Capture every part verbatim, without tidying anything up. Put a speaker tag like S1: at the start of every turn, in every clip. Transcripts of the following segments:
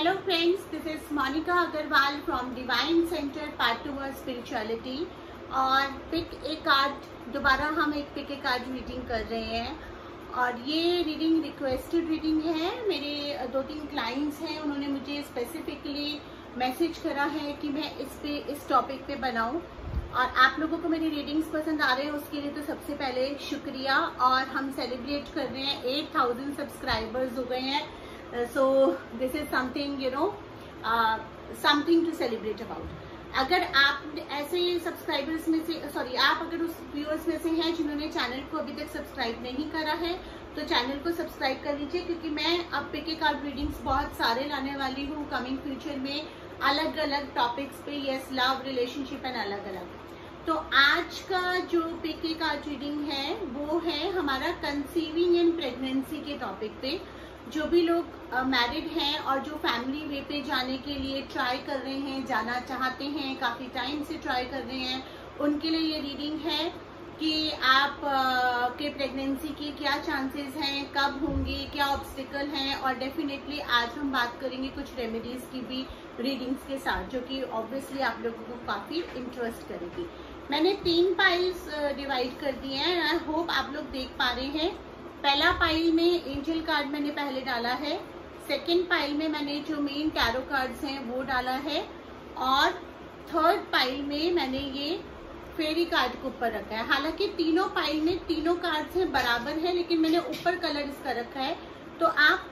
S1: Hello friends, this is Monica Agarwal from Divine Center Part Towards Spirituality। और pick a card, दोबारा हम एक pick a card reading कर रहे हैं और ये रीडिंग रिक्वेस्टेड रीडिंग है। मेरे दो तीन क्लाइंट्स हैं, उन्होंने मुझे स्पेसिफिकली मैसेज करा है कि मैं इस पे इस टॉपिक पे बनाऊं और आप लोगों को मेरी रीडिंग्स पसंद आ रहे हैं उसके लिए तो सबसे पहले शुक्रिया। और हम सेलिब्रेट कर रहे हैं एट थाउजेंड सब्सक्राइबर्स हो गए हैं, so this is something you know something to celebrate about. अगर आप ऐसे सब्सक्राइबर्स में से सॉरी आप अगर उस व्यूअर्स में से हैं जिन्होंने चैनल को अभी तक सब्सक्राइब नहीं करा है तो चैनल को सब्सक्राइब कर लीजिए, क्योंकि मैं अब पिक ए कार्ड रीडिंग्स बहुत सारे लाने वाली हूँ कमिंग फ्यूचर में, अलग अलग टॉपिक्स पे। यस, लव, रिलेशनशिप एंड अलग अलग। तो आज का जो पिक ए कार्ड रीडिंग है वो है हमारा कंसीविंग एंड प्रेगनेंसी के टॉपिक पे। जो भी लोग मैरिड uh, हैं और जो फैमिली वे पे जाने के लिए ट्राई कर रहे हैं, जाना चाहते हैं, काफी टाइम से ट्राई कर रहे हैं, उनके लिए ये रीडिंग है कि आप uh, के प्रेगनेंसी के क्या चांसेस हैं, कब होंगे, क्या ऑब्स्टिकल हैं। और डेफिनेटली आज हम बात करेंगे कुछ रेमेडीज की भी रीडिंग्स के साथ, जो कि ऑब्वियसली आप लोगों को काफी इंटरेस्ट करेगी। मैंने तीन पाइल्स डिवाइड कर दिए हैं, आई होप आप लोग देख पा रहे हैं। पहला पाइल में एंजल कार्ड मैंने पहले डाला है, सेकंड पाइल में मैंने जो मेन टैरो कार्ड्स हैं वो डाला है, और थर्ड पाइल में मैंने ये फेरी कार्ड को ऊपर रखा है। हालांकि तीनों पाइल में तीनों कार्ड्स हैं बराबर है, लेकिन मैंने ऊपर कलर इसका रखा है। तो आप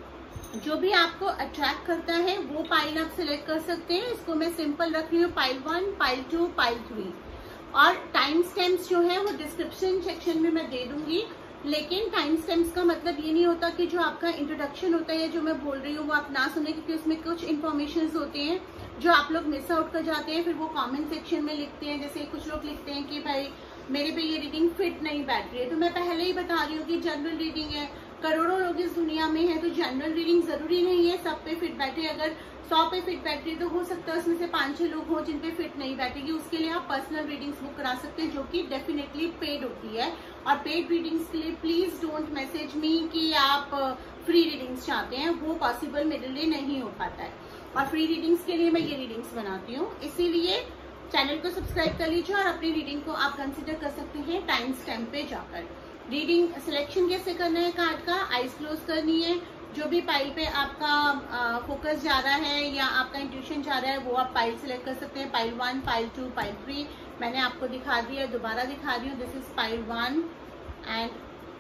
S1: जो भी आपको अट्रैक्ट करता है वो पाइल आप सिलेक्ट कर सकते हैं। इसको मैं सिंपल रख रही हूँ, pile one, pile two, pile three. और टाइम स्टैम्प्स जो है वो डिस्क्रिप्शन सेक्शन में मैं दे दूंगी। लेकिन टाइम स्टैम्प्स का मतलब ये नहीं होता कि जो आपका इंट्रोडक्शन होता है, जो मैं बोल रही हूँ वो आप ना सुने, क्योंकि उसमें कुछ इन्फॉर्मेशन होते हैं जो आप लोग मिस आउट कर जाते हैं, फिर वो कमेंट सेक्शन में लिखते हैं। जैसे कुछ लोग लिखते हैं कि भाई मेरे पे ये रीडिंग फिट नहीं बैठ रही है। तो मैं पहले ही बता रही हूँ कि जनरल रीडिंग है, करोड़ों लोग इस दुनिया में है, तो जनरल रीडिंग जरूरी नहीं है सब पे फिट बैठे। अगर सौ पे फिट बैठ रही है तो हो सकता है उसमें से पांच छह लोग हो जिन पे फिट नहीं बैठेगी। उसके लिए आप पर्सनल रीडिंग्स बुक करा सकते हैं, जो कि डेफिनेटली पेड होती है। और पेड रीडिंग्स के लिए प्लीज डोंट मैसेज मी कि आप फ्री रीडिंग्स चाहते हैं, वो पॉसिबल मेरे लिए नहीं हो पाता है। और फ्री रीडिंग्स के लिए मैं ये रीडिंग्स बनाती हूँ, इसीलिए चैनल को सब्सक्राइब कर लीजिए और अपनी रीडिंग को आप कंसिडर कर सकते हैं टाइम स्टैम्प पे जाकर। रीडिंग सिलेक्शन कैसे करना है कार्ड का, आइज क्लोज करनी है। जो भी पाइल पे आपका फोकस जा रहा है या आपका इंट्यूशन जा रहा है वो आप पाइल सिलेक्ट कर सकते हैं। Pile one, pile two, pile three मैंने आपको दिखा दिया, दोबारा दिखा रही हूँ। This is pile one and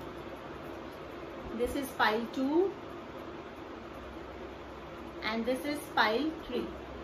S1: this is pile two and this is pile three.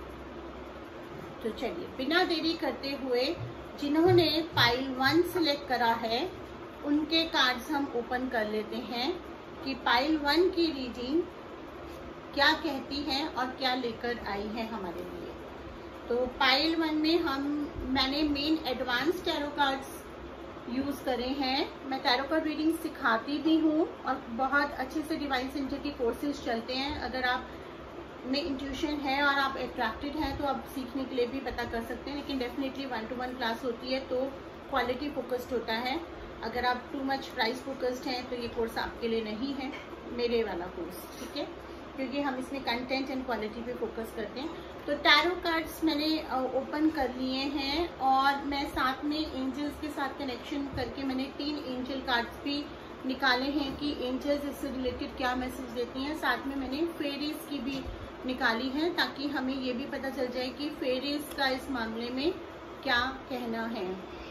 S1: तो चलिए बिना देरी करते हुए जिन्होंने पाइल वन सिलेक्ट करा है उनके कार्ड्स हम ओपन कर लेते हैं कि पाइल वन की रीडिंग क्या कहती है और क्या लेकर आई है हमारे लिए। तो पाइल वन में हम मैंने main advance tarot cards use करे हैं। मैं टैरो कार्ड रीडिंग सिखाती भी हूँ और बहुत अच्छे से डिवाइन सेंटर के कोर्सेज चलते हैं। अगर आप में इंट्यूशन है और आप अट्रैक्टेड हैं तो आप सीखने के लिए भी पता कर सकते हैं, लेकिन definitely one to one class होती है तो क्वालिटी फोकस्ड होता है। अगर आप टू मच प्राइस फोकस्ड हैं तो ये कोर्स आपके लिए नहीं है, मेरे वाला कोर्स, ठीक है, क्योंकि हम इसमें कंटेंट एंड क्वालिटी पे फोकस करते हैं। तो टैरो कार्ड्स मैंने ओपन कर लिए हैं और मैं साथ में एंजल्स के साथ कनेक्शन करके मैंने तीन एंजल कार्ड्स भी निकाले हैं कि एंजल्स इससे रिलेटेड क्या मैसेज देती हैं। साथ में मैंने फेरीज की भी निकाली है ताकि हमें ये भी पता चल जाए कि फेरीज का इस मामले में क्या कहना है।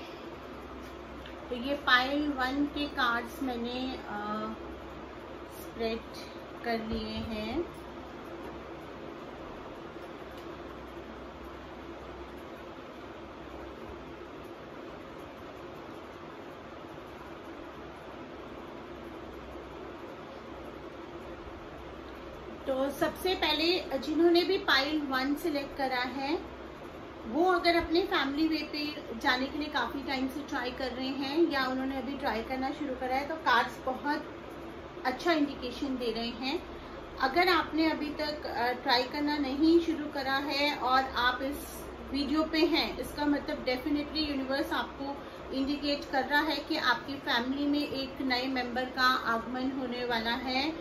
S1: तो ये पाइल वन के कार्ड्स मैंने स्प्रेड कर लिए हैं। तो सबसे पहले जिन्होंने भी पाइल वन सिलेक्ट करा है वो अगर अपने फैमिली वे पे जाने के लिए काफी टाइम से ट्राई कर रहे हैं या उन्होंने अभी ट्राई करना शुरू करा है तो कार्ड्स बहुत अच्छा इंडिकेशन दे रहे हैं। अगर आपने अभी तक ट्राई करना नहीं शुरू करा है और आप इस वीडियो पे हैं, इसका मतलब डेफिनेटली यूनिवर्स आपको इंडिकेट कर रहा है कि आपकी फैमिली में एक नए मेंबर का आगमन होने वाला है।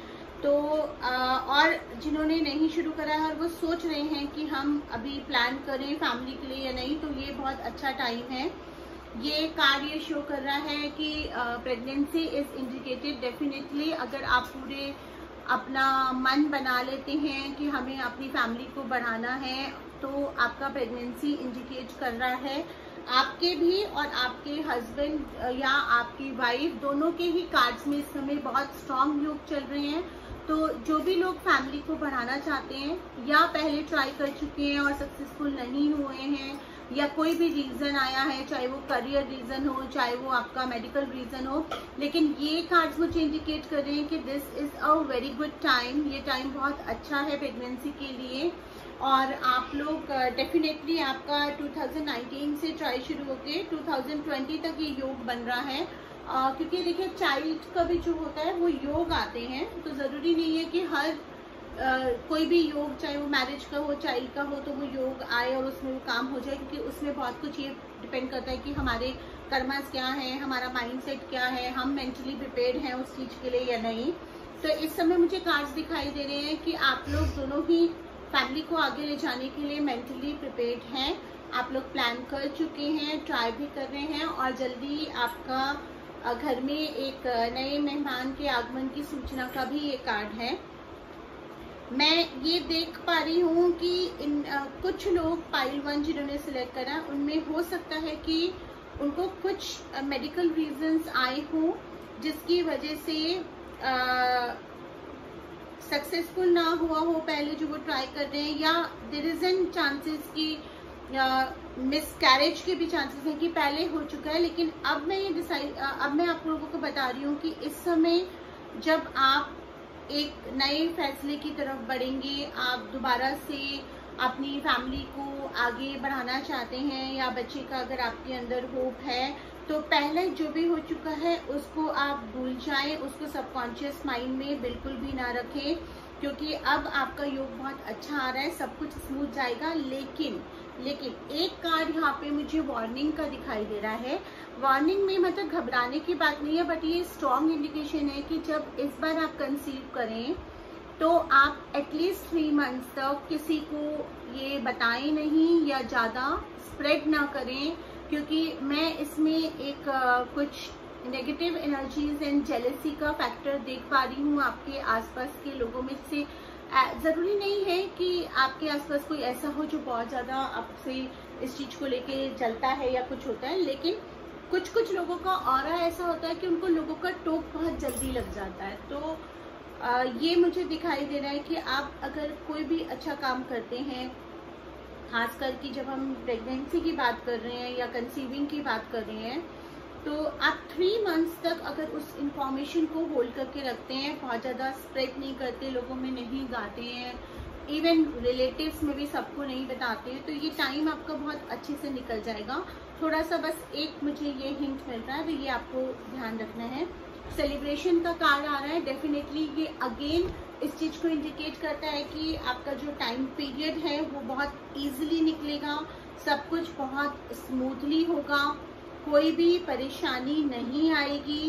S1: तो आ, और जिन्होंने नहीं शुरू करा है और वो सोच रहे हैं कि हम अभी प्लान करें फैमिली के लिए या नहीं, तो ये बहुत अच्छा टाइम है। ये कार्ड ये शो कर रहा है कि प्रेगनेंसी इज इंडिकेटेड डेफिनेटली। अगर आप पूरे अपना मन बना लेते हैं कि हमें अपनी फैमिली को बढ़ाना है, तो आपका प्रेगनेंसी इंडिकेट कर रहा है। आपके भी और आपके हस्बैंड या आपकी वाइफ दोनों के ही कार्ड्स में इस समय बहुत स्ट्रांग योग चल रहे हैं। तो जो भी लोग फैमिली को बढ़ाना चाहते हैं या पहले ट्राई कर चुके हैं और सक्सेसफुल नहीं हुए हैं, या कोई भी रीज़न आया है, चाहे वो करियर रीज़न हो, चाहे वो आपका मेडिकल रीज़न हो, लेकिन ये कार्ड्स मुझे इंडिकेट कर रहे हैं कि this is a very good time. ये टाइम बहुत अच्छा है प्रेगनेंसी के लिए। और आप लोग डेफिनेटली आपका टू थाउजेंड नाइनटीन से ट्राई शुरू होके टू थाउजेंड ट्वेंटी तक ये योग बन रहा है। आ, क्योंकि देखिए चाइल्ड का भी जो होता है वो योग आते हैं, तो ज़रूरी नहीं है कि हर Uh, कोई भी योग, चाहे वो मैरिज का हो, चाइल्ड का हो, तो वो योग आए और उसमें वो काम हो जाए। क्योंकि उसमें बहुत कुछ ये डिपेंड करता है कि हमारे कर्मास क्या है, हमारा माइंडसेट क्या है, हम मेंटली प्रिपेयर्ड हैं उस चीज़ के लिए या नहीं। तो इस समय मुझे कार्ड्स दिखाई दे रहे हैं कि आप लोग दोनों ही फैमिली को आगे ले जाने के लिए मेंटली प्रिपेयर्ड हैं। आप लोग प्लान कर चुके हैं, ट्राई भी कर रहे हैं, और जल्दी आपका घर में एक नए मेहमान के आगमन की सूचना का भी ये कार्ड है। मैं ये देख पा रही हूँ कि इन आ, कुछ लोग पाइल वन जिन्होंने सिलेक्ट करा, उनमें हो सकता है कि उनको कुछ मेडिकल रीजंस आए हों जिसकी वजह से सक्सेसफुल ना हुआ हो पहले जो वो ट्राई कर रहे हैं, या देयर इज एन चांसेस कि मिसकैरेज के भी चांसेस हैं कि पहले हो चुका है। लेकिन अब मैं ये डिसाइड अब मैं आप लोगों को बता रही हूँ कि इस समय जब आप एक नए फैसले की तरफ बढ़ेंगे, आप दोबारा से अपनी फैमिली को आगे बढ़ाना चाहते हैं, या बच्चे का अगर आपके अंदर होप है, तो पहले जो भी हो चुका है उसको आप भूल जाएं, उसको सबकॉन्शियस माइंड में बिल्कुल भी ना रखें। क्योंकि अब आपका योग बहुत अच्छा आ रहा है, सब कुछ स्मूथ जाएगा। लेकिन लेकिन एक कार्ड यहाँ पे मुझे वार्निंग का दिखाई दे रहा है। वार्निंग में मतलब घबराने की बात नहीं है, बट ये स्ट्रॉन्ग इंडिकेशन है कि जब इस बार आप कंसीव करें तो आप एटलीस्ट थ्री मंथ्स तक किसी को ये बताएं नहीं या ज़्यादा स्प्रेड ना करें। क्योंकि मैं इसमें एक आ, कुछ नेगेटिव एनर्जीज एंड जेलसी का फैक्टर देख पा रही हूँ आपके आसपास के लोगों में से। ज़रूरी नहीं है कि आपके आसपास कोई ऐसा हो जो बहुत ज़्यादा आपसे इस चीज़ को लेके जलता है या कुछ होता है, लेकिन कुछ कुछ लोगों का ऑरा ऐसा होता है कि उनको लोगों का टोक बहुत जल्दी लग जाता है। तो आ, ये मुझे दिखाई दे रहा है कि आप अगर कोई भी अच्छा काम करते हैं, खासकर कि जब हम प्रेगनेंसी की बात कर रहे हैं या कंसीविंग की बात कर रहे हैं, तो आप थ्री मंथ्स तक अगर उस इंफॉर्मेशन को होल्ड करके रखते हैं, बहुत ज़्यादा स्प्रेड नहीं करते, लोगों में नहीं गाते हैं, इवन रिलेटिव्स में भी सबको नहीं बताते हैं, तो ये टाइम आपका बहुत अच्छे से निकल जाएगा। थोड़ा सा बस एक मुझे ये हिंट मिल रहा है, तो ये आपको ध्यान रखना है। सेलिब्रेशन का कार्ड आ रहा है, डेफिनेटली ये अगेन इस चीज़ को इंडिकेट करता है कि आपका जो टाइम पीरियड है वो बहुत ईजिली निकलेगा, सब कुछ बहुत स्मूथली होगा, कोई भी परेशानी नहीं आएगी।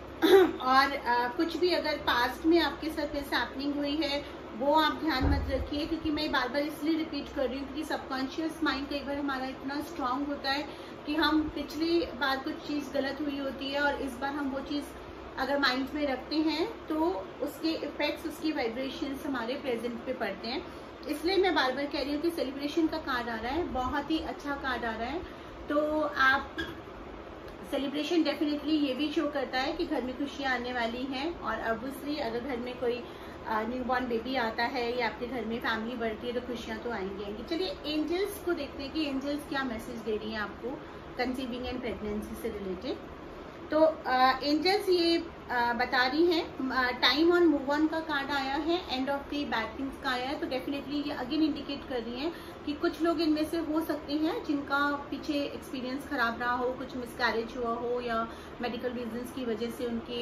S1: और आ, कुछ भी अगर पास्ट में आपके साथ ऐसा हैपनिंग हुई है वो आप ध्यान मत रखिए। क्योंकि मैं बार बार इसलिए रिपीट कर रही हूँ क्योंकि सबकॉन्शियस माइंड कई बार हमारा इतना स्ट्रांग होता है कि हम पिछली बार कुछ चीज़ गलत हुई होती है और इस बार हम वो चीज़ अगर माइंड में रखते हैं तो उसके इफेक्ट्स, उसकी वाइब्रेशंस हमारे प्रेजेंट पे पड़ते हैं। इसलिए मैं बार बार कह रही हूँ कि सेलिब्रेशन का कार्ड आ रहा है, बहुत ही अच्छा कार्ड आ रहा है। तो आप सेलिब्रेशन डेफिनेटली ये भी शो करता है कि घर में खुशियाँ आने वाली हैं। और ऑब्वियसली अगर घर में कोई न्यूबॉर्न बेबी आता है या आपके घर में फैमिली बढ़ती है तो खुशियाँ तो आएंगी आएंगी। चलिए एंजल्स को देखते हैं कि एंजल्स क्या मैसेज दे रही हैं आपको कंसीविंग एंड प्रेगनेंसी से रिलेटेड। तो एंजल्स ये आ, बता रही हैं, टाइम ऑन मूव ऑन का कार्ड आया है, end of the bad things का आया है। तो डेफिनेटली ये अगेन इंडिकेट कर रही हैं कि कुछ लोग इनमें से हो सकते हैं जिनका पीछे एक्सपीरियंस खराब रहा हो, कुछ मिसकैरेज हुआ हो, या मेडिकल रीजंस की वजह से उनके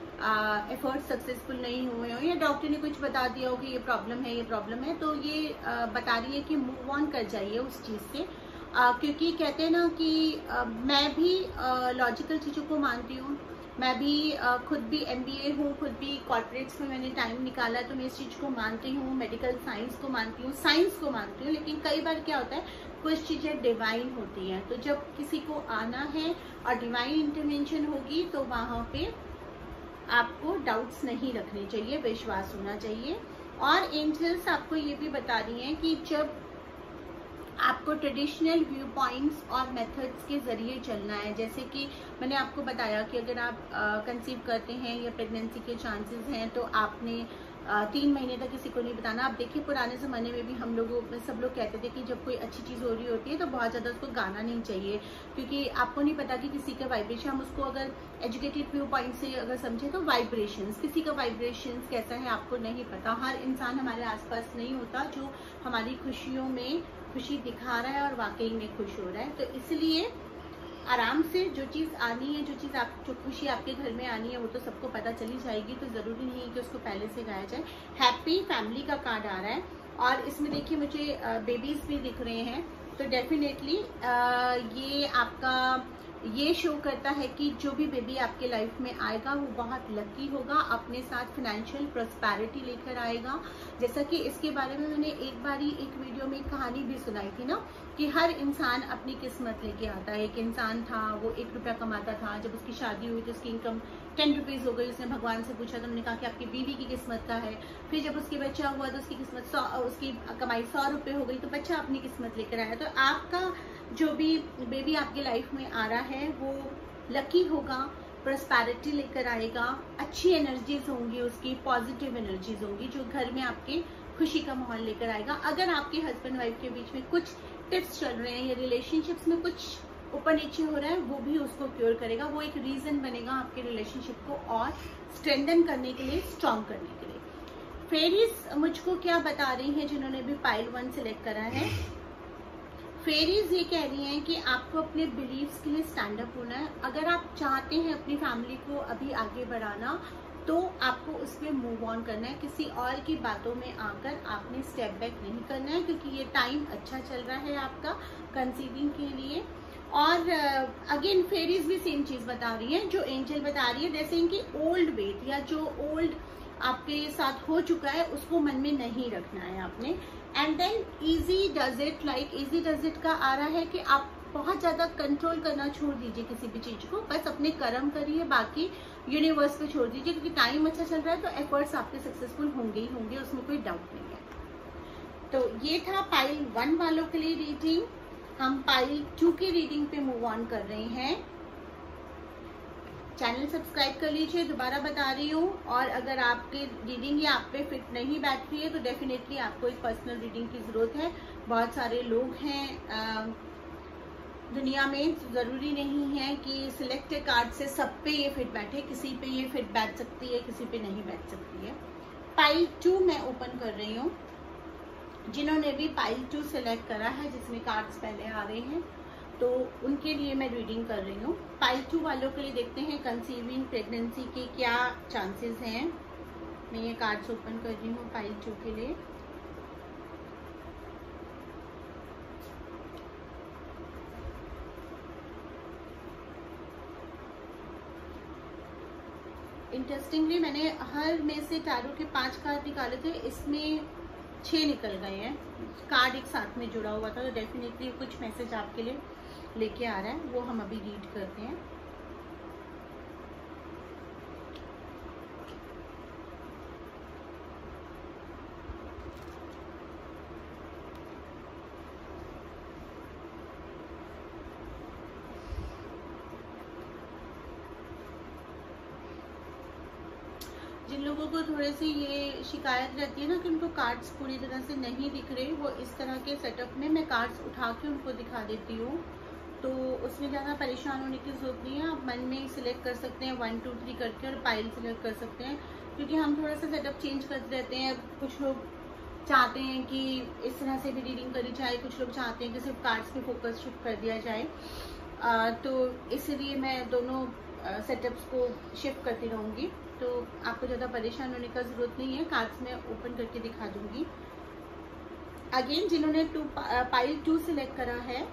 S1: एफर्ट सक्सेसफुल नहीं हुए हो, या डॉक्टर ने कुछ बता दिया हो कि ये प्रॉब्लम है ये प्रॉब्लम है। तो ये आ, बता रही है कि मूव ऑन कर जाइए उस चीज़ से। आ, क्योंकि कहते हैं ना कि आ, मैं भी लॉजिकल चीज़ों को मानती हूँ, मैं भी खुद भी एमबीए हूँ, खुद भी कॉर्पोरेट्स में मैंने टाइम निकाला, तो मैं इस चीज़ को मानती हूँ, मेडिकल साइंस को मानती हूँ, साइंस को मानती हूँ। लेकिन कई बार क्या होता है, कुछ चीज़ें डिवाइन होती हैं, तो जब किसी को आना है और डिवाइन इंटरवेंशन होगी तो वहाँ पे आपको डाउट्स नहीं रखने चाहिए, विश्वास होना चाहिए। और एंजल्स आपको ये भी बता रही हैं कि जब आपको ट्रेडिशनल व्यू पॉइंट्स और मेथड्स के ज़रिए चलना है, जैसे कि मैंने आपको बताया कि अगर आप कंसीव करते हैं या प्रेगनेंसी के चांसेस हैं तो आपने आ, तीन महीने तक किसी को नहीं बताना। आप देखिए पुराने ज़माने में भी हम लोगों में सब लोग कहते थे कि जब कोई अच्छी चीज़ हो रही होती है तो बहुत ज़्यादा उसको गाना नहीं चाहिए, क्योंकि आपको नहीं पता कि किसी का वाइब्रेशन, हम उसको अगर एजुकेटेड व्यू पॉइंट से अगर समझे तो वाइब्रेशंस, किसी का वाइब्रेशंस कैसा है आपको नहीं पता। हर इंसान हमारे आसपास नहीं होता जो हमारी खुशियों में खुशी दिखा रहा है और वाकई में खुश हो रहा है। तो इसलिए आराम से जो चीज़ आनी है, जो चीज़ आप जो खुशी आपके घर में आनी है वो तो सबको पता चली जाएगी, तो ज़रूरी नहीं है कि उसको पहले से गाया जाए। हैप्पी फैमिली का कार्ड आ रहा है और इसमें देखिए मुझे बेबीज़ भी दिख रहे हैं, तो डेफिनेटली ये आपका ये शो करता है कि जो भी बेबी आपके लाइफ में आएगा वो बहुत लकी होगा, अपने साथ फिनेंशियल प्रॉस्पेरिटी लेकर आएगा। जैसा कि इसके बारे में मैंने एक बारी एक वीडियो में एक कहानी भी सुनाई थी ना, कि हर इंसान अपनी किस्मत लेके आता है। एक इंसान था, वो एक रुपया कमाता था, जब उसकी शादी हुई तो उसकी इनकम टेन रुपीज़ हो गई। उसने भगवान से पूछा तो उन्होंने कहा कि आपकी बीवी की किस्मत का है। फिर जब उसकी बच्चा हुआ तो उसकी किस्मत सौ, उसकी कमाई सौ रुपये हो गई, तो बच्चा अपनी किस्मत लेकर आया। तो आपका जो भी बेबी आपके लाइफ में आ रहा है वो लकी होगा, प्रॉस्पेरिटी लेकर आएगा, अच्छी एनर्जीज होंगी, उसकी पॉजिटिव एनर्जीज होंगी जो घर में आपके खुशी का माहौल लेकर आएगा। अगर आपके हस्बैंड वाइफ के बीच में कुछ टिप्स चल रहे हैं या रिलेशनशिप्स में कुछ ऊपर नीचे हो रहा है, वो भी उसको क्योर करेगा, वो एक रीजन बनेगा आपके रिलेशनशिप को और स्ट्रेंथन करने के लिए, स्ट्रॉन्ग करने के लिए। फेरीज मुझको क्या बता रही हैं जिन्होंने भी पाइल वन सिलेक्ट करा है, फेरीज ये कह रही हैं कि आपको अपने बिलीव्स के लिए स्टैंड अप होना है। अगर आप चाहते हैं अपनी फैमिली को अभी आगे बढ़ाना तो आपको उस पर मूव ऑन करना है, किसी और की बातों में आकर आपने स्टेप बैक नहीं करना है, क्योंकि ये टाइम अच्छा चल रहा है आपका कंसीविंग के लिए। और अगेन फेरीज भी सेम चीज बता रही है जो एंजल बता रही है, जैसे इनकी ओल्ड वेट या जो ओल्ड आपके साथ हो चुका है उसको मन में नहीं रखना है आपने। And then easy does it, like easy does it का आ रहा है कि आप बहुत ज्यादा कंट्रोल करना छोड़ दीजिए किसी भी चीज को, बस अपने कर्म करिए, बाकी यूनिवर्स पे छोड़ दीजिए, क्योंकि टाइम अच्छा चल रहा है तो एफर्ट्स आपके सक्सेसफुल होंगे ही होंगे, उसमें कोई डाउट नहीं है। तो ये था पाइल वन वालों के लिए रीडिंग। हम पाइल टू की रीडिंग पे मूव ऑन कर रहे हैं। चैनल सब्सक्राइब कर लीजिए, दोबारा बता रही हूँ। और अगर आपकी रीडिंग या आप पे फिट नहीं बैठ रही है तो डेफिनेटली आपको एक पर्सनल रीडिंग की जरूरत है। बहुत सारे लोग हैं आ, दुनिया में, जरूरी नहीं है कि सिलेक्टेड कार्ड से सब पे ये फिट बैठे, किसी पे ये फिट बैठ सकती है, किसी पे नहीं बैठ सकती है। पाइल टू मैं ओपन कर रही हूँ। जिन्होंने भी पाइल टू सिलेक्ट करा है, जिसमें कार्ड्स पहले आ रहे हैं, तो उनके लिए मैं रीडिंग कर रही हूँ। पाइल टू वालों के लिए देखते हैं कंसीविंग प्रेगनेंसी के क्या चांसेस हैं। मैं ये कार्ड्स ओपन कर रही हूँ पाइल टू के लिए। इंटरेस्टिंगली मैंने हर में से टैरो के पांच कार्ड निकाले थे, इसमें छह निकल गए हैं, कार्ड एक साथ में जुड़ा हुआ था, तो डेफिनेटली कुछ मैसेज आपके लिए लेके आ रहा है, वो हम अभी रीड करते हैं। जिन लोगों को थोड़े से ये शिकायत रहती है ना कि उनको कार्ड्स पूरी तरह से नहीं दिख रहे, वो इस तरह के सेटअप में मैं कार्ड्स उठा के उनको दिखा देती हूँ, तो उसमें ज़्यादा परेशान होने की जरूरत नहीं है। आप मन में सिलेक्ट कर सकते हैं वन टू थ्री करके और पाइल सिलेक्ट कर सकते हैं, क्योंकि हम थोड़ा सा सेटअप चेंज करते रहते हैं। कुछ लोग चाहते हैं कि इस तरह से भी रीडिंग करी जाए, कुछ लोग चाहते हैं कि सिर्फ कार्ड्स पे फोकस शिफ्ट कर दिया जाए, आ, तो इसलिए मैं दोनों सेटअप्स को शिफ्ट करती रहूँगी, तो आपको ज़्यादा परेशान होने का ज़रूरत नहीं है। कार्ड्स में ओपन करके दिखा दूंगी। अगेन जिन्होंने टू पाइल टू सिलेक्ट करा है,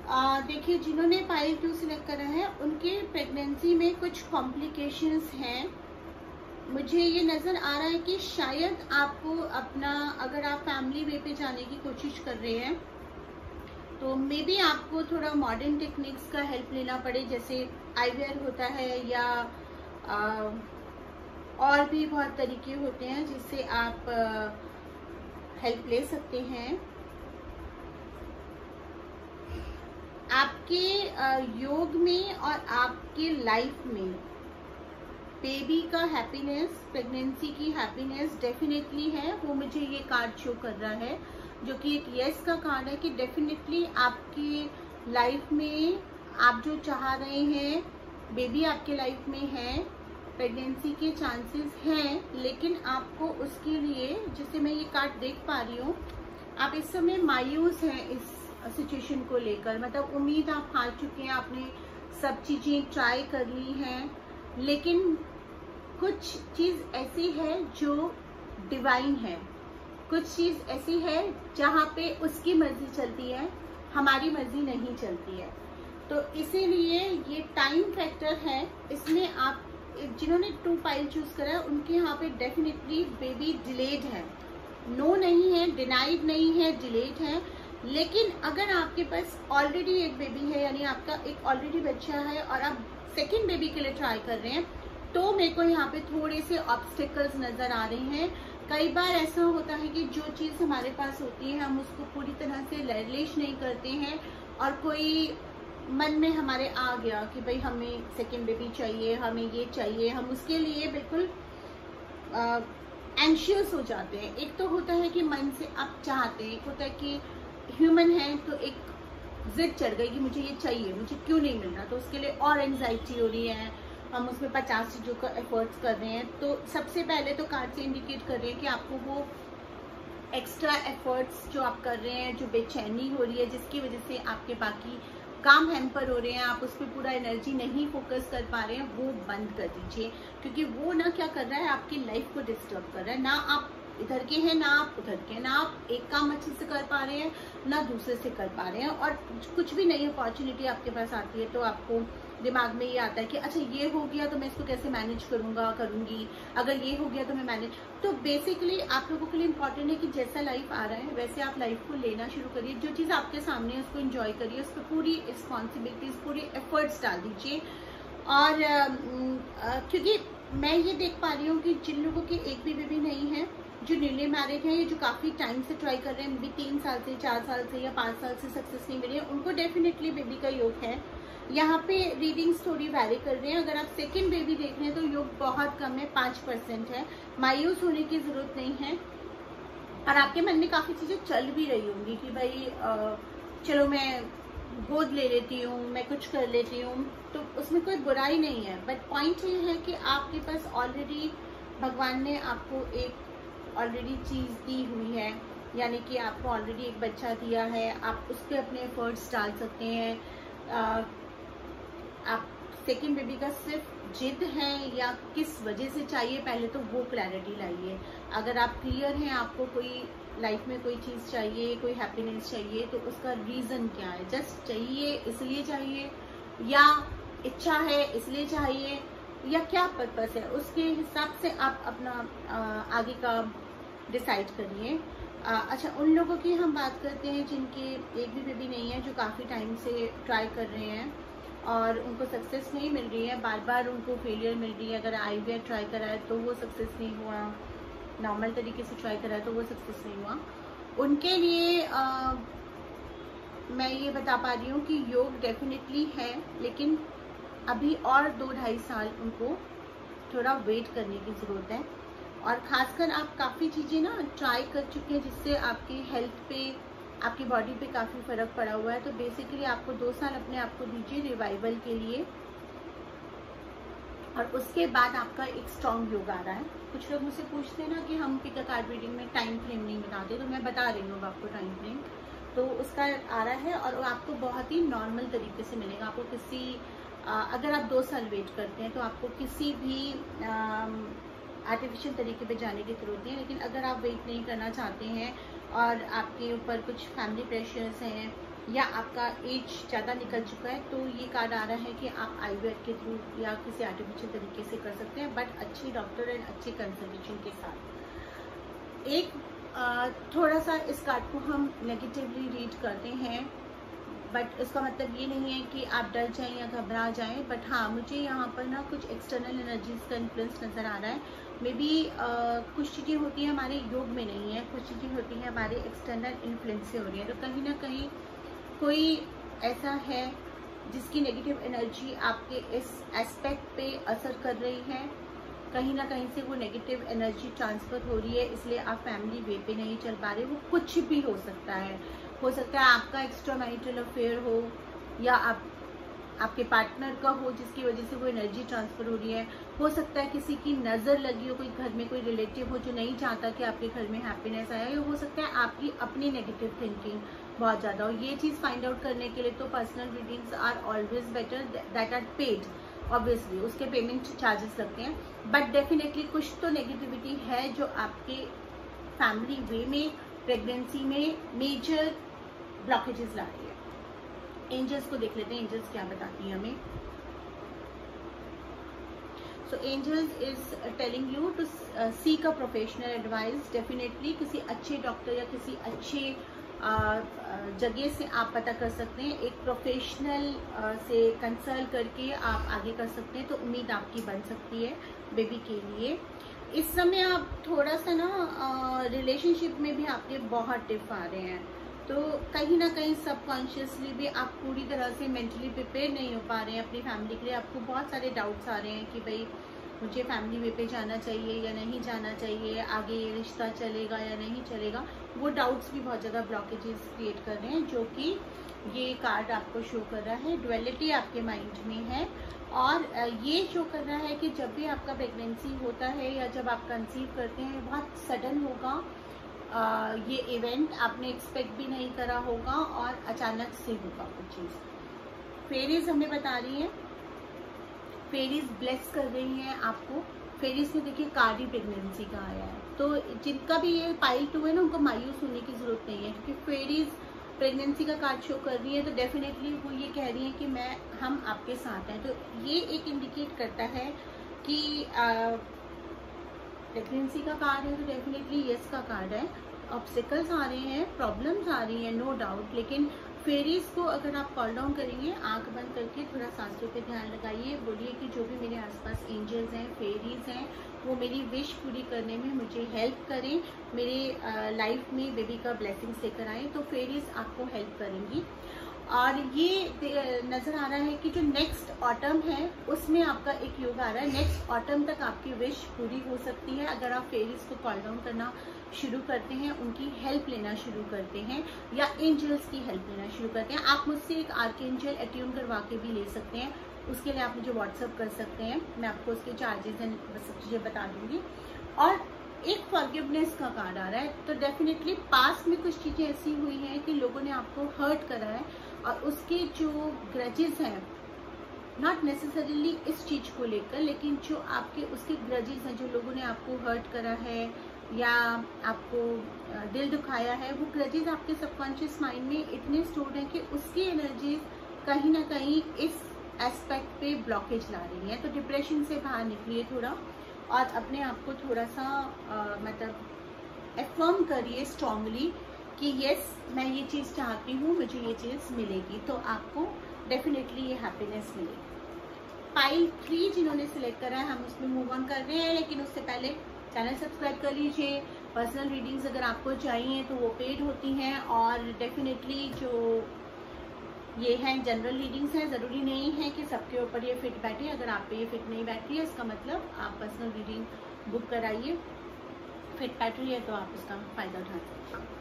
S1: देखिए, जिन्होंने पाइल टू सिलेक्ट करा है उनके प्रेगनेंसी में कुछ कॉम्प्लिकेशंस हैं। मुझे ये नज़र आ रहा है कि शायद आपको अपना, अगर आप फैमिली वे पे जाने की कोशिश कर रहे हैं तो मे बी आपको थोड़ा मॉडर्न टेक्निक्स का हेल्प लेना पड़े, जैसे आईवीआर होता है या आ, और भी बहुत तरीके होते हैं जिससे आप हेल्प ले सकते हैं। आपके योग में और आपके लाइफ में बेबी का हैप्पीनेस, प्रेगनेंसी की हैप्पीनेस डेफिनेटली है। वो मुझे ये कार्ड शो कर रहा है, जो कि एक यस का कार्ड है कि डेफिनेटली आपकी लाइफ में आप जो चाह रहे हैं, बेबी आपके लाइफ में है, प्रेगनेंसी के चांसेस हैं, लेकिन आपको उसके लिए, जैसे मैं ये कार्ड देख पा रही हूँ, आप इस समय मायूस हैं इस सिचुएशन को लेकर। मतलब उम्मीद आप हार चुके हैं, आपने सब चीजें ट्राई कर ली हैं, लेकिन कुछ चीज ऐसी है जो डिवाइन है, कुछ चीज ऐसी है जहाँ पे उसकी मर्जी चलती है, हमारी मर्जी नहीं चलती है। तो इसीलिए ये टाइम फैक्टर है इसमें। आप जिन्होंने टू पाइल चूज करा है उनके यहाँ पे डेफिनेटली बेबी डिलेड है, नो नहीं है, डिनाइड नहीं है, डिलेड है। लेकिन अगर आपके पास ऑलरेडी एक बेबी है, यानी आपका एक ऑलरेडी बच्चा है और आप सेकेंड बेबी के लिए ट्राई कर रहे हैं, तो मेरे को यहाँ पे थोड़े से ऑब्स्टिकल्स नजर आ रहे हैं। कई बार ऐसा होता है कि जो चीज हमारे पास होती है हम उसको पूरी तरह से रिलीज नहीं करते हैं, और कोई मन में हमारे आ गया कि भाई हमें सेकेंड बेबी चाहिए, हमें ये चाहिए, हम उसके लिए बिल्कुल एंशियस हो जाते हैं। एक तो होता है कि मन से आप चाहते हैं, एक होता है कि ह्यूमन है तो एक जिद चढ़ गई कि मुझे ये चाहिए, मुझे क्यों नहीं मिल रहा, तो उसके लिए और एंजाइटी हो रही है, हम उसमें पचास चीजों का एफर्ट्स कर रहे हैं। तो सबसे पहले तो कार्ड से इंडिकेट कर रहे हैं कि आपको वो एक्स्ट्रा एफर्ट्स जो आप कर रहे हैं, जो बेचैनी हो रही है, जिसकी वजह से आपके बाकी काम हैम्पर हो रहे हैं, आप उस पर पूरा एनर्जी नहीं फोकस कर पा रहे हैं, वो बंद कर दीजिए। क्योंकि वो ना क्या कर रहा है, आपकी लाइफ को डिस्टर्ब कर रहा है। ना आप इधर के हैं, ना आप उधर के हैं, ना आप एक काम अच्छे से कर पा रहे हैं, ना दूसरे से कर पा रहे हैं। और कुछ भी नई अपॉर्चुनिटी आपके पास आती है तो आपको दिमाग में ये आता है कि अच्छा ये हो गया तो मैं इसको कैसे मैनेज करूंगा, करूंगी, अगर ये हो गया तो मैं मैनेज। तो बेसिकली आप लोगों के लिए इम्पोर्टेंट है कि जैसा लाइफ आ रहा है वैसे आप लाइफ को लेना शुरू करिए। जो चीज़ आपके सामने है उसको एंजॉय करिए, उस पर पूरी रिस्पॉन्सिबिलिटीज, पूरी एफर्ट्स डाल दीजिए। और आ, आ, क्योंकि मैं ये देख पा रही हूँ कि जिन लोगों के एक भी बेबी नहीं है, जो न्यूली मैरिड है, जो काफी टाइम से ट्राई कर रहे हैं, भी तीन साल से, चार साल से या पाँच साल से सक्सेस नहीं मिली है, उनको डेफिनेटली बेबी का योग है। यहाँ पे रीडिंग्स थोड़ी वैरी कर रहे हैं। अगर आप सेकंड बेबी देख रहे हैं तो योग बहुत कम है, पाँच परसेंट है। मायूस होने की जरूरत नहीं है। और आपके मन में काफी चीजें चल भी रही होंगी कि भाई आ, चलो मैं गोद ले लेती हूँ, मैं कुछ कर लेती हूँ, तो उसमें कोई बुराई नहीं है। बट पॉइंट ये है कि आपके पास ऑलरेडी भगवान ने आपको एक ऑलरेडी चीज दी हुई है, यानी कि आपको ऑलरेडी एक बच्चा दिया है, आप उस पर अपने एफर्ट्स डाल सकते हैं। आ, आप सेकेंड बेबी का सिर्फ जिद है या किस वजह से चाहिए, पहले तो वो क्लैरिटी लाइए। अगर आप क्लियर हैं, आपको कोई लाइफ में कोई चीज़ चाहिए, कोई हैप्पीनेस चाहिए, तो उसका रीज़न क्या है। जस्ट चाहिए इसलिए चाहिए, या इच्छा है इसलिए चाहिए, या क्या पर्पस है, उसके हिसाब से आप अपना आ, आगे का डिसाइड करिए। अच्छा, उन लोगों की हम बात करते हैं जिनके एक भी बेबी नहीं है, जो काफ़ी टाइम से ट्राई कर रहे हैं और उनको सक्सेस नहीं मिल रही है, बार बार उनको फेलियर मिल रही है। अगर आईवीआर ट्राई करा है तो वो सक्सेस नहीं हुआ, नॉर्मल तरीके से ट्राई करा है तो वो सक्सेस नहीं हुआ, उनके लिए आ, मैं ये बता पा रही हूँ कि योग डेफिनेटली है, लेकिन अभी और दो ढाई साल उनको थोड़ा वेट करने की ज़रूरत है। और ख़ासकर आप काफ़ी चीज़ें ना ट्राई कर चुके हैं जिससे आपकी हेल्थ पे, आपकी बॉडी पे काफ़ी फ़र्क पड़ा हुआ है। तो बेसिकली आपको दो साल अपने आप को दीजिए रिवाइवल के लिए, और उसके बाद आपका एक स्ट्रॉन्ग योग आ रहा है। कुछ लोग मुझसे पूछते हैं ना कि हम पिक अ कार्ड रीडिंग में टाइम फ्रेम नहीं बताते, तो मैं बता रही हूँ आपको टाइम फ्रेम, तो उसका आ रहा है और आपको बहुत ही नॉर्मल तरीके से मिलेगा। आपको किसी आ, अगर आप दो साल वेट करते हैं तो आपको किसी भी आर्टिफिशियल तरीके पे जाने की जरूरत नहीं है। लेकिन अगर आप वेट नहीं करना चाहते हैं और आपके ऊपर कुछ फैमिली प्रेशर्स हैं या आपका एज ज़्यादा निकल चुका है, तो ये कार्ड आ रहा है कि आप आईवीएफ के थ्रू या किसी आर्टिफिशियल तरीके से कर सकते हैं, बट अच्छे डॉक्टर एंड अच्छे कंसल्टेशन के साथ। एक आ, थोड़ा सा इस कार्ड को हम नेगेटिवली रीड करते हैं, बट इसका मतलब ये नहीं है कि आप डर जाएं या घबरा जाएं, बट हाँ मुझे यहाँ पर ना कुछ एक्सटर्नल एनर्जीज का इन्फ्लुएंस नज़र आ रहा है। मे बी कुछ चीज़ें होती हैं हमारे योग में नहीं है, कुछ चीज़ें होती हैं हमारे एक्सटर्नल इन्फ्लुएंस से हो रही है, तो कहीं ना कहीं कोई ऐसा है जिसकी नेगेटिव एनर्जी आपके इस एस्पेक्ट पे असर कर रही है, कहीं ना कहीं से वो नेगेटिव एनर्जी ट्रांसफ़र हो रही है, इसलिए आप फैमिली वे पे नहीं चल पा रहे। वो कुछ भी हो सकता है, हो सकता है आपका एक्स्ट्रा मैरिटल अफेयर हो, या आप आपके पार्टनर का हो जिसकी वजह से वो एनर्जी ट्रांसफ़र हो रही है, हो सकता है किसी की नज़र लगी हो, कोई घर में कोई रिलेटिव हो जो नहीं चाहता कि आपके घर में हैप्पीनेस आए, हो सकता है आपकी अपनी नेगेटिव थिंकिंग बहुत ज़्यादा हो। ये चीज़ फाइंड आउट करने के लिए तो personal readings are always better that are paid, obviously उसके पेमेंट चार्जेस लगते हैं, बट डेफिनेटली कुछ तो नेगेटिविटी है जो आपके फैमिली वे में, प्रेगनेंसी में मेजर ब्लॉकेजेस ला रही है। एंजल्स को देख लेते हैं, एंजल्स क्या बताती हैं हमें। So angels is telling you to seek a professional advice. Definitely किसी अच्छे डॉक्टर या किसी अच्छे जगह से आप पता कर सकते हैं, एक प्रोफेशनल से कंसल्ट करके आप आगे कर सकते हैं, तो उम्मीद आपकी बन सकती है बेबी के लिए। इस समय आप थोड़ा सा ना रिलेशनशिप में भी आपके बहुत डिफ आ रहे हैं, तो कहीं ना कहीं सबकॉन्शियसली भी आप पूरी तरह से मेंटली प्रिपेयर नहीं हो पा रहे हैं अपनी फैमिली के लिए। आपको बहुत सारे डाउट्स आ रहे हैं कि भाई मुझे फैमिली वे पे जाना चाहिए या नहीं जाना चाहिए, आगे ये रिश्ता चलेगा या नहीं चलेगा। वो डाउट्स भी बहुत ज़्यादा ब्लॉकेजेस क्रिएट कर रहे हैं, जो कि ये कार्ड आपको शो कर रहा है। डुअलिटी आपके माइंड में है, और ये शो कर रहा है कि जब भी आपका प्रेगनेंसी होता है या जब आप कंसीव करते हैं, बहुत सडन होगा आ, ये इवेंट, आपने एक्सपेक्ट भी नहीं करा होगा और अचानक से होगा कुछ चीज़। फेरीज हमें बता रही है, फेरीज ब्लेस कर रही हैं आपको। फेरीज में देखिए कार्ड ही प्रेगनेंसी का आया है, तो जिनका भी ये पाइल टू है ना, उनको मायूस होने की जरूरत नहीं है, क्योंकि फेरीज प्रेगनेंसी का कार्ड शो कर रही है, तो डेफिनेटली वो ये कह रही है कि मैं हम आपके साथ हैं। तो ये एक इंडिकेट करता है कि आ, प्रेगनेंसी का कार्ड है, तो डेफिनेटली यस का कार्ड है। ऑब्स्टिकल्स आ रहे हैं, प्रॉब्लम्स आ रही हैं, नो डाउट, लेकिन फेरीज को अगर आप कॉल डाउन करेंगे, आंख बंद करके थोड़ा सांसों पे ध्यान लगाइए, बोलिए कि जो भी मेरे आसपास एंजल्स हैं, फेरीज हैं, वो मेरी विश पूरी करने में मुझे हेल्प करें, मेरे लाइफ में बेबी का ब्लेसिंग्स लेकर आए, तो फेरीज आपको हेल्प करेंगी। और ये नज़र आ रहा है कि जो नेक्स्ट ऑटम है उसमें आपका एक योग आ रहा है, नेक्स्ट ऑटम तक आपकी विश पूरी हो सकती है अगर आप फेरीज को कॉल डाउन करना शुरू करते हैं, उनकी हेल्प लेना शुरू करते हैं, या एंजल्स की हेल्प लेना शुरू करते हैं। आप मुझसे एक आर्कएंजल अट्यून करवा के भी ले सकते हैं, उसके लिए आप मुझे व्हाट्सअप कर सकते हैं, मैं आपको उसके चार्जेस एंड सब चीज़ें बता दूंगी। और एक फॉरगिवनेस का कार्ड आ रहा है, तो डेफिनेटली पास्ट में कुछ चीज़ें ऐसी हुई हैं कि लोगों ने आपको हर्ट करा है, और उसके जो ग्रजेस हैं, नॉट नेसेसरीली इस चीज़ को लेकर, लेकिन जो आपके उसके ग्रजेस हैं, जो लोगों ने आपको हर्ट करा है या आपको दिल दुखाया है, वो ग्रजेस आपके सबकॉन्शियस माइंड में इतने स्टोर्ड हैं कि उसकी एनर्जीज कहीं ना कहीं इस एस्पेक्ट पे ब्लॉकेज ला रही है। तो डिप्रेशन से बाहर निकलिए थोड़ा, और अपने आप को थोड़ा सा आ, मतलब एफर्म करिए स्ट्रांगली कि यस मैं ये चीज़ चाहती हूँ, मुझे ये चीज़ मिलेगी, तो आपको डेफिनेटली ये हैप्पीनेस मिलेगी। पाइल थ्री जिन्होंने सिलेक्ट करा है, हम उसमें मूव ऑन कर रहे हैं, लेकिन उससे पहले चैनल सब्सक्राइब कर लीजिए। पर्सनल रीडिंग्स अगर आपको चाहिए तो वो पेड होती हैं, और डेफिनेटली जो ये हैं जनरल रीडिंग्स हैं, ज़रूरी नहीं है कि सबके ऊपर ये फिट बैठे। अगर आप पे ये फिट नहीं बैठ रही है, इसका मतलब आप पर्सनल रीडिंग बुक कराइए, फिट बैठ रही है तो आप उसका फ़ायदा उठा सकते हैं।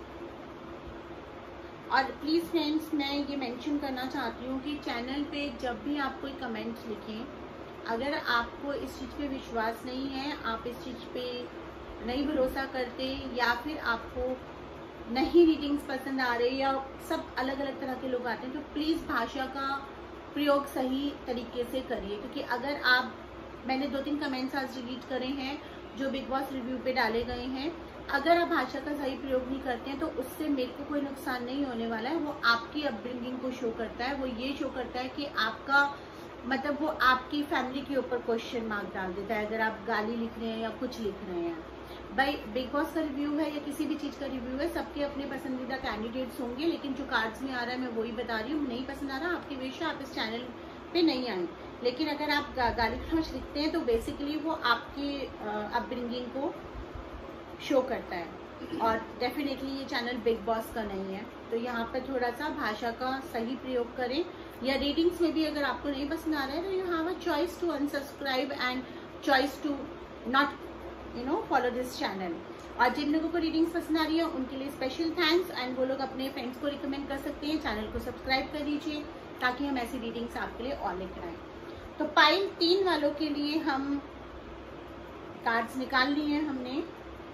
S1: और प्लीज़ फ्रेंड्स, मैं ये मेंशन करना चाहती हूँ कि चैनल पे जब भी आप कोई कमेंट्स लिखें, अगर आपको इस चीज़ पे विश्वास नहीं है, आप इस चीज़ पे नहीं भरोसा करते, या फिर आपको नहीं रीडिंग्स पसंद आ रही, या सब अलग अलग तरह के लोग आते हैं, तो प्लीज़ भाषा का प्रयोग सही तरीके से करिए। क्योंकि अगर आप, मैंने दो तीन कमेंट्स आज डिलीट करे हैं जो बिग बॉस रिव्यू पे डाले गए हैं, अगर आप भाषा का सही प्रयोग नहीं करते हैं तो उससे मेरे को कोई नुकसान नहीं होने वाला है। वो आपकी अपब्रिंगिंग को शो करता है, वो ये शो करता है कि आपका मतलब वो आपकी फैमिली के ऊपर क्वेश्चन मार्क डाल देता है अगर आप गाली लिख रहे हैं या कुछ लिख रहे हैं। भाई बिग बॉस का रिव्यू है या किसी भी चीज का रिव्यू है, सबके अपने पसंदीदा कैंडिडेट्स होंगे, लेकिन जो कार्ड्स में आ रहा है मैं वही बता रही हूँ। नहीं पसंद आ रहा आपकी विश, आप इस चैनल पे नहीं आए। लेकिन अगर आप गा, गाली गलौज लिखते हैं तो बेसिकली वो आपकी अपब्रिंगिंग को शो करता है और डेफिनेटली ये चैनल बिग बॉस का नहीं है। तो यहाँ पर थोड़ा सा भाषा का सही प्रयोग करें, या रीडिंग्स में भी अगर आपको नहीं पसंद आ रहा है तो you have a choice to unsubscribe and choice to not you know follow this channel. और जिन लोगों को रीडिंग्स पसंद आ रही है उनके लिए स्पेशल थैंक्स, एंड वो लोग अपने फ्रेंड्स को रिकमेंड कर सकते हैं। चैनल को सब्सक्राइब कर लीजिए ताकि हम ऐसी रीडिंग्स आपके लिए और लेकर आए। तो पाइल तीन वालों के लिए हम कार्ड्स निकाल लिए हैं हमने।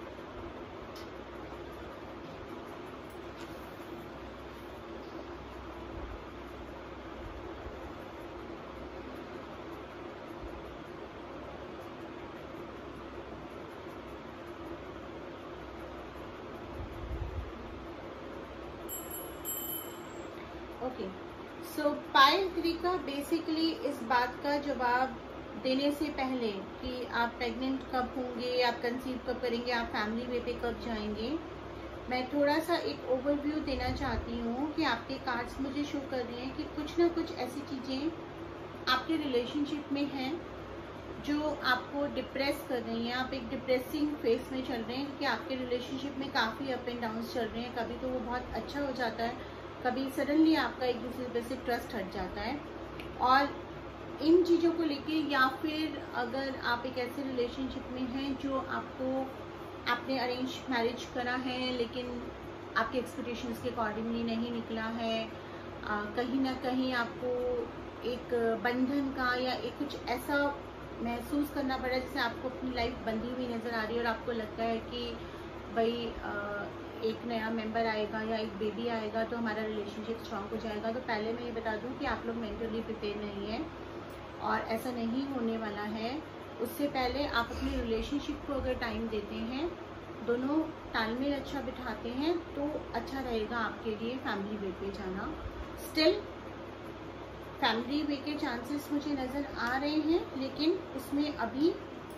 S1: ओके, सो पाइल थ्री का बेसिकली इस बात का जवाब देने से पहले कि आप प्रेग्नेंट कब होंगे, आप कंसीव कब करेंगे, आप फैमिली वे पे कब जाएंगे, मैं थोड़ा सा एक ओवरव्यू देना चाहती हूँ कि आपके कार्ड्स मुझे शो कर रहे हैं कि कुछ ना कुछ ऐसी चीज़ें आपके रिलेशनशिप में हैं जो आपको डिप्रेस कर रही हैं। आप एक डिप्रेसिंग फेस में चल रहे हैं क्योंकि आपके रिलेशनशिप में काफ़ी अप एंड डाउन चल रहे हैं। कभी तो वो बहुत अच्छा हो जाता है, कभी सडनली आपका एक दूसरे पे से ट्रस्ट हट जाता है। और इन चीज़ों को लेके, या फिर अगर आप एक ऐसे रिलेशनशिप में हैं जो आपको आपने अरेंज मैरिज करा है लेकिन आपके एक्सपेक्टेशंस के अकॉर्डिंगली नहीं निकला है, आ, कहीं ना कहीं आपको एक बंधन का या एक कुछ ऐसा महसूस करना पड़ा जैसे आपको अपनी लाइफ बंधी हुई नज़र आ रही है और आपको लगता है कि भाई आ, एक नया मेंबर आएगा या एक बेबी आएगा तो हमारा रिलेशनशिप स्ट्रांग हो जाएगा। तो पहले मैं ये बता दूं कि आप लोग मेंटली प्रिपेयर नहीं है और ऐसा नहीं होने वाला है। उससे पहले आप अपनी रिलेशनशिप को अगर टाइम देते हैं, दोनों तालमेल अच्छा बिठाते हैं तो अच्छा रहेगा आपके लिए फैमिली वे पे जाना। स्टिल फैमिली वे के चांसेस मुझे नज़र आ रहे हैं, लेकिन उसमें अभी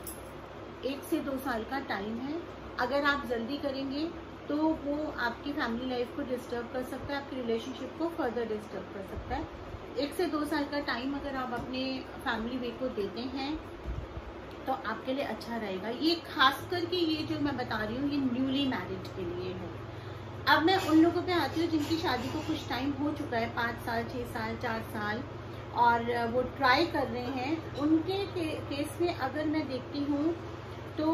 S1: एक से दो साल का टाइम है। अगर आप जल्दी करेंगे तो वो आपकी फैमिली लाइफ को डिस्टर्ब कर सकता है, आपकी रिलेशनशिप को फर्दर डिस्टर्ब कर सकता है। एक से दो साल का टाइम अगर आप अपने फैमिली वे को देते हैं तो आपके लिए अच्छा रहेगा। ये खास करके ये जो मैं बता रही हूँ ये न्यूली मैरिड के लिए है। अब मैं उन लोगों पे आती हूँ जिनकी शादी को कुछ टाइम हो चुका है, पाँच साल छः साल चार साल, और वो ट्राई कर रहे हैं। उनके के, केस में अगर मैं देखती हूँ तो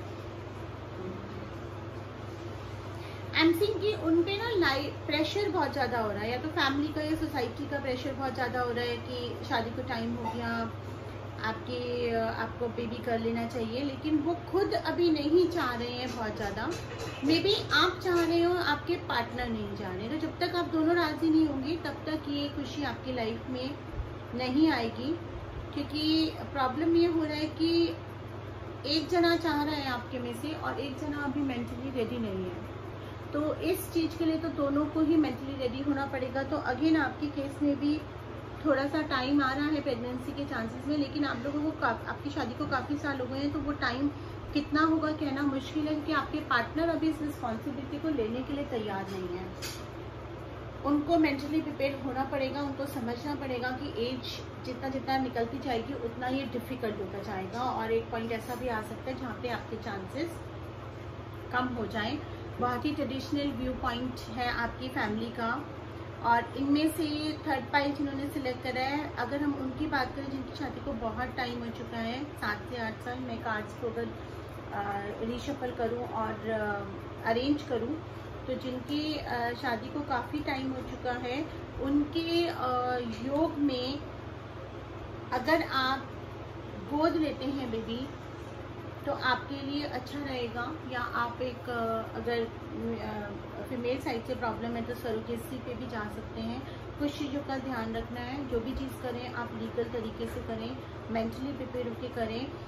S1: आई एम सीइंग कि उन पे ना लाइफ प्रेशर बहुत ज़्यादा हो रहा है, या तो फैमिली का या सोसाइटी का प्रेशर बहुत ज़्यादा हो रहा है कि शादी को टाइम हो गया, आपके आपको बेबी कर लेना चाहिए, लेकिन वो खुद अभी नहीं चाह रहे हैं बहुत ज़्यादा। मे बी आप चाह रहे हो, आपके पार्टनर नहीं चाह रहे। तो जब तक आप दोनों राज़ी नहीं होंगे तब तक ये खुशी आपकी लाइफ में नहीं आएगी, क्योंकि प्रॉब्लम ये हो रहा है कि एक जना चाह रहा है आपके में से और एक जना अभी मेंटली रेडी नहीं है। तो इस चीज़ के लिए तो दोनों को ही मेंटली रेडी होना पड़ेगा। तो अगेन आपके केस में भी थोड़ा सा टाइम आ रहा है प्रेगनेंसी के चांसेस में, लेकिन आप लोगों को आपकी शादी को काफ़ी साल हो गए हैं, तो वो टाइम कितना होगा कहना मुश्किल है, क्योंकि आपके पार्टनर अभी इस रिस्पॉन्सिबिलिटी को लेने के लिए तैयार नहीं है। उनको मेंटली प्रिपेयर होना पड़ेगा, उनको समझना पड़ेगा कि एज जितना जितना निकलती जाएगी उतना ये डिफ़िकल्ट होता जाएगा, और एक पॉइंट ऐसा भी आ सकता है जहाँ पे आपके चांसेस कम हो जाएं। बहुत ही ट्रेडिशनल व्यू पॉइंट है आपकी फैमिली का, और इनमें से थर्ड पाइल जिन्होंने सिलेक्ट करा है, अगर हम उनकी बात करें जिनकी शादी को बहुत टाइम हो चुका है, सात से आठ साल, मैं कार्ड्स को अगर रीशफल करूं और अरेंज करूं तो जिनकी शादी को काफ़ी टाइम हो चुका है, उनके योग में अगर आप गोद लेते हैं बेबी तो आपके लिए अच्छा रहेगा। या आप एक अगर फीमेल साइड से प्रॉब्लम है तो सरोगेसी पे भी जा सकते हैं। कुछ चीज़ों का ध्यान रखना है, जो भी चीज़ करें आप लीगल तरीके से करें, मेंटली प्रिपेयर होकर करें।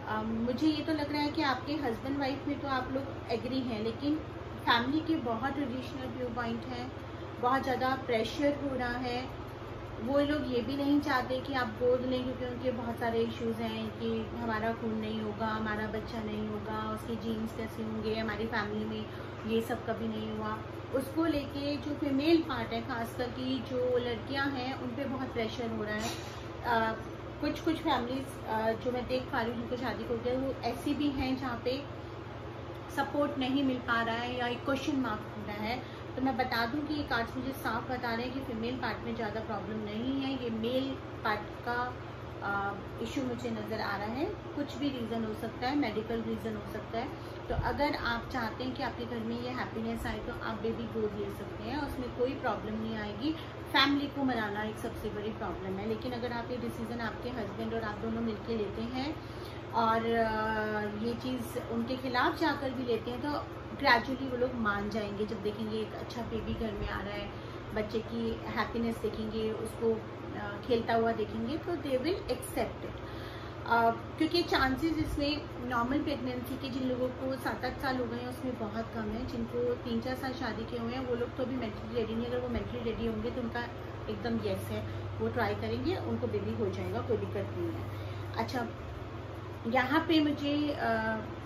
S1: आ, मुझे ये तो लग रहा है कि आपके हस्बैंड वाइफ में तो आप लोग एग्री हैं, लेकिन फैमिली के बहुत ट्रेडिशनल व्यू पॉइंट है, बहुत ज़्यादा प्रेशर हो रहा है। वो लोग ये भी नहीं चाहते कि आप गोद लें, क्योंकि उनके बहुत सारे इश्यूज हैं कि हमारा खून नहीं होगा, हमारा बच्चा नहीं होगा, उसके जीन्स कैसे होंगे, हमारी फैमिली में ये सब कभी नहीं हुआ। उसको लेके जो फीमेल पार्ट है, खासकर की जो लड़कियां हैं, उन पे बहुत प्रेशर हो रहा है। आ, कुछ कुछ फैमिलीज जो मैं देख पा रही हूँ जिनको शादी हो गया, वो ऐसी भी हैं जहाँ पे सपोर्ट नहीं मिल पा रहा है या एक क्वेश्चन मार्क हो रहा है। तो मैं बता दूं कि ये कार्ड्स मुझे साफ बता रहे हैं कि फीमेल पार्ट में ज़्यादा प्रॉब्लम नहीं है, ये मेल पार्ट का इशू मुझे नज़र आ रहा है। कुछ भी रीज़न हो सकता है, मेडिकल रीज़न हो सकता है। तो अगर आप चाहते हैं कि आपके घर में ये हैप्पीनेस आए तो आप बेबी गोद ले सकते हैं, उसमें कोई प्रॉब्लम नहीं आएगी। फैमिली को मनाना एक सबसे बड़ी प्रॉब्लम है, लेकिन अगर आप ये डिसीज़न आपके हस्बैंड और आप दोनों मिलकर लेते हैं और ये चीज़ उनके खिलाफ जाकर भी लेते हैं, तो ग्रेजुअली वो लोग मान जाएंगे। जब देखेंगे एक अच्छा बेबी घर में आ रहा है, बच्चे की हैप्पीनेस देखेंगे, उसको खेलता हुआ देखेंगे, तो दे विल एक्सेप्ट इट। क्योंकि चांसेस इसमें नॉर्मल प्रेगनेंसी के जिन लोगों को सात आठ साल हो गए हैं उसमें बहुत कम है। जिनको तीन चार साल शादी किए हुए हैं वो लोग तो अभी मेंटली रेडी नहीं। अगर वो मेंटली रेडी होंगे तो उनका एकदम यस है, वो ट्राई करेंगे, उनको बेबी हो जाएगा, कोई दिक्कत नहीं है। अच्छा, यहाँ पे मुझे आ,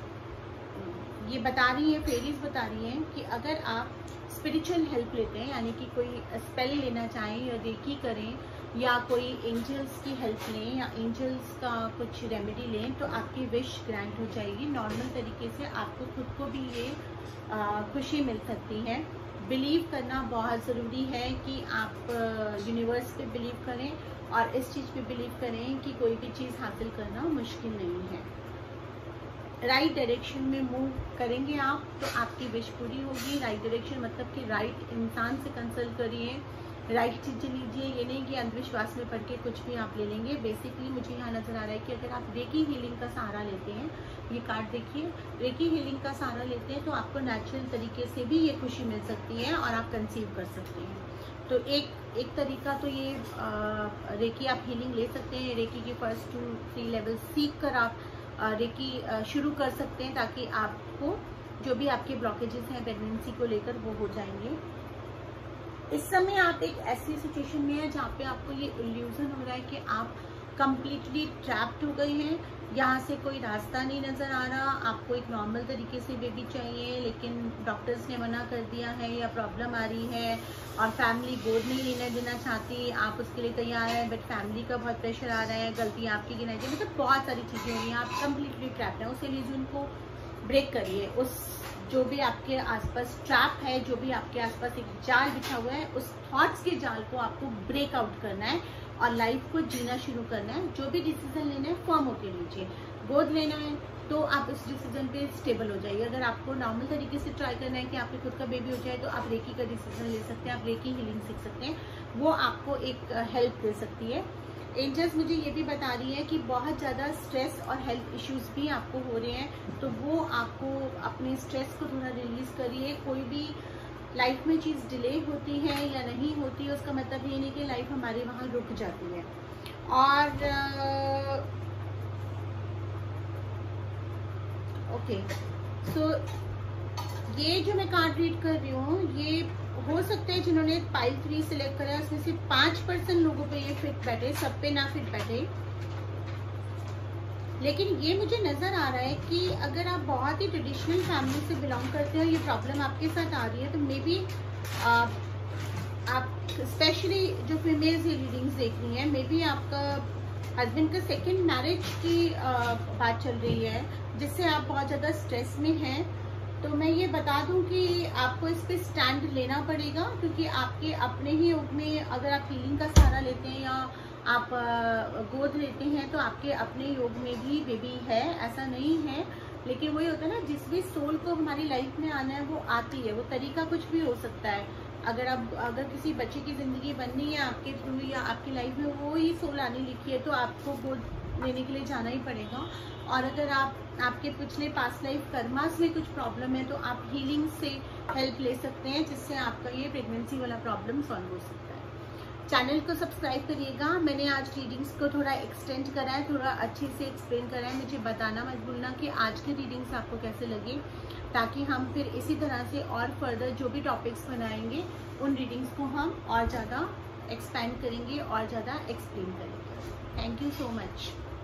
S1: ये बता रही है, फेरीज बता रही हैं कि अगर आप स्पिरिचुअल हेल्प लेते हैं, यानी कि कोई स्पेल लेना चाहें या रेकी करें या कोई एंजल्स की हेल्प लें या एंजल्स का कुछ रेमेडी लें, तो आपकी विश ग्रांट हो जाएगी। नॉर्मल तरीके से आपको खुद को भी ये आ, खुशी मिल सकती है। बिलीव करना बहुत ज़रूरी है कि आप यूनिवर्स पे बिलीव करें और इस चीज़ पे बिलीव करें कि कोई भी चीज़ हासिल करना मुश्किल नहीं है। राइट डायरेक्शन में मूव करेंगे आप तो आपकी विश पूरी होगी। राइट डायरेक्शन मतलब कि राइट इंसान से कंसल्ट करिए, राइट चीज़ें लीजिए। ये नहीं कि अंधविश्वास में पढ़ के कुछ भी आप ले लेंगे। बेसिकली मुझे यहाँ नज़र आ रहा है कि अगर आप रेकी हीलिंग का सहारा लेते हैं, ये कार्ड देखिए, रेकी हीलिंग का सहारा लेते हैं तो आपको नेचुरल तरीके से भी ये खुशी मिल सकती है और आप कंसीव कर सकते हैं। तो एक एक तरीका तो ये आ, रेकी आप हीलिंग ले सकते हैं। रेकी के फर्स्ट टू थ्री लेवल सीख कर आप रेकी शुरू कर सकते हैं, ताकि आपको जो भी आपके ब्लॉकेजेस हैं प्रेगनेंसी को लेकर वो हो जाएंगे। इस समय आप एक ऐसी सिचुएशन में है जहाँ पे आपको ये इल्यूजन हो रहा है कि आप कंप्लीटली ट्रैप्ड हो गए हैं, यहाँ से कोई रास्ता नहीं नज़र आ रहा। आपको एक नॉर्मल तरीके से बेबी चाहिए, लेकिन डॉक्टर्स ने मना कर दिया है या प्रॉब्लम आ रही है और फैमिली गोद नहीं लेने देना चाहती। आप उसके लिए तैयार हैं बट फैमिली का बहुत प्रेशर आ रहा है, गलती आपकी गिनाई जाए, मतलब बहुत सारी चीज़ें हो रही हैं। आप कंप्लीटली ट्रैप्ड हैं। उस इल्यूजन को ब्रेक करिए। उस जो भी आपके आसपास ट्रैप है, जो भी आपके आसपास एक जाल बिछा हुआ है, उस थॉट्स के जाल को आपको ब्रेक आउट करना है और लाइफ को जीना शुरू करना है। जो भी डिसीजन लेना है फर्म होकर लीजिए। गोद लेना है तो आप उस डिसीजन पे स्टेबल हो जाइए। अगर आपको नॉर्मल तरीके से ट्राई करना है कि आपके खुद का बेबी हो जाए, तो आप रेकी का डिसीजन ले सकते हैं, आप रेकी हीलिंग सीख सकते हैं, वो आपको एक हेल्प दे सकती है। एंजल्स मुझे ये भी बता रही है कि बहुत ज़्यादा स्ट्रेस और हेल्थ इश्यूज भी आपको हो रहे हैं, तो वो आपको अपने स्ट्रेस को थोड़ा रिलीज करिए। कोई भी लाइफ में चीज़ डिले होती है या नहीं होती है, उसका मतलब ये नहीं कि लाइफ हमारी वहाँ रुक जाती है। और ओके, सो ये जो मैं कार्ड रीड कर रही हूँ, ये हो सकता है जिन्होंने पाइल थ्री सिलेक्ट करा उसमें से पाँच परसेंट लोगों पे ये फिट बैठे, सब पे ना फिट बैठे। लेकिन ये मुझे नज़र आ रहा है कि अगर आप बहुत ही ट्रेडिशनल फैमिली से बिलोंग करते हो, ये प्रॉब्लम आपके साथ आ रही है, तो मे बी आप स्पेशली जो फीमेल्स ये रीडिंग्स देख रही हैं, मे बी आपका हस्बैंड का सेकंड मैरिज की आ, बात चल रही है, जिससे आप बहुत ज़्यादा स्ट्रेस में हैं। तो मैं ये बता दूं कि आपको इस पे स्टैंड लेना पड़ेगा, क्योंकि आपके अपने ही योग में अगर आप हीलिंग का सहारा लेते हैं या आप गोद लेते हैं तो आपके अपने योग में भी बेबी है, ऐसा नहीं है। लेकिन वही होता है ना, जिस भी सोल को हमारी लाइफ में आना है वो आती है। वो तरीका कुछ भी हो सकता है। अगर आप अगर किसी बच्चे की ज़िंदगी बननी है आपके थ्रू या आपकी लाइफ में वो ही सोल आने लिखी है, तो आपको गोद लेने के लिए जाना ही पड़ेगा। और अगर आप आपके पिछले पास्ट लाइफ कर्मास में कुछ प्रॉब्लम है तो आप हीलिंग से हेल्प ले सकते हैं, जिससे आपका ये प्रेगनेंसी वाला प्रॉब्लम सॉल्व हो सकता है। चैनल को सब्सक्राइब करिएगा। मैंने आज रीडिंग्स को थोड़ा एक्सटेंड करा है, थोड़ा अच्छे से एक्सप्लेन करा है। मुझे बताना मत भूलना कि आज की रीडिंग्स आपको कैसे लगे, ताकि हम फिर इसी तरह से और फर्दर जो भी टॉपिक्स बनाएंगे उन रीडिंग्स को हम और ज़्यादा एक्सपेंड करेंगे और ज़्यादा एक्सप्लेन करेंगे। Thank you so much.